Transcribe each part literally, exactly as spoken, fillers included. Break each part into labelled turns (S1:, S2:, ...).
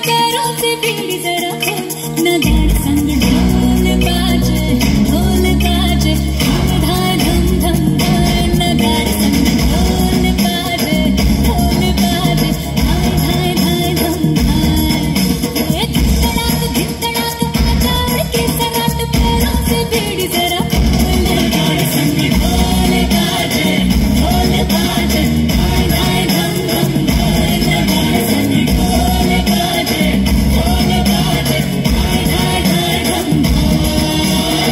S1: पैरों से बीड़ी जरा खोल, नगाड़े संग ढोल बाजे, ढोल बाजे, धाय धम धम धाय, नगाड़े संग ढोल बाजे, ढोल बाजे, धाय धाय धाय धम धाय। धिक धिक धड़ाक आजा उड़ के सराट, पैरों से बीड़ी जरा खोल, नगाड़े संग ढोल बाजे, ढोल बाजे, धाय धाय धम धम धाय, नगाड़े संग ढोल बाजे, ढोल बाजे, धाय धाय धाय धम धाय।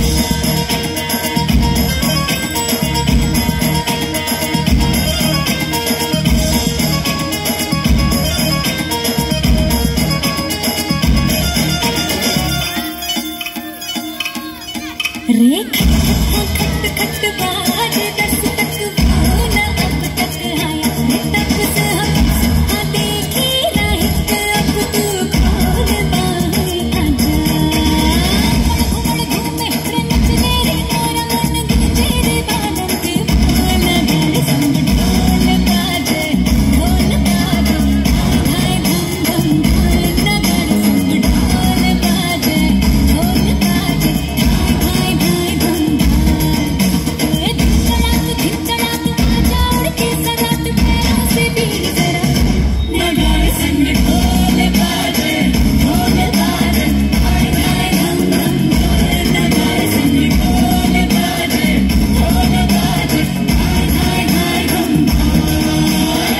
S1: रे खट खट खट बाज दस तक वो न अब तक आया, रे तब से हम देखी रहित, अब तू खोल बाहें आजा। घुमड़ घूमे रे नचने रे मोरा मन गूंजे रे बादल के बोल, नगाड़े संग ढोल बाजे, ढोल बाजे, धाय धाय धम धम धाय, नगाड़े संग ढोल बाजे, ढोल बाजे, धाय धाय धाय धम धाय। धिक धड़ाक धिक धड़ाक आजा उड़ के सराट, पैरों से बीड़ी जरा खोल, नगाड़े संग ढोल बाजे, ढोल बाजे, धाय धाय धम धम धाय, नगाड़े संग ढोल बाजे, ढोल बाजे, धाय धाय धाय धम धाय।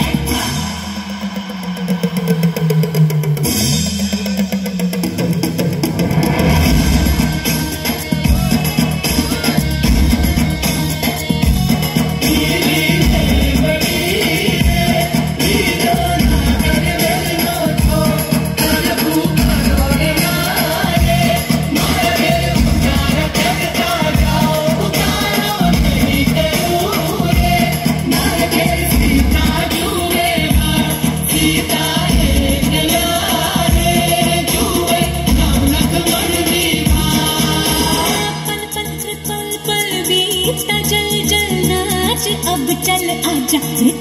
S1: पल पल पल बीतता, जल जल नाच अब चल आजा, रे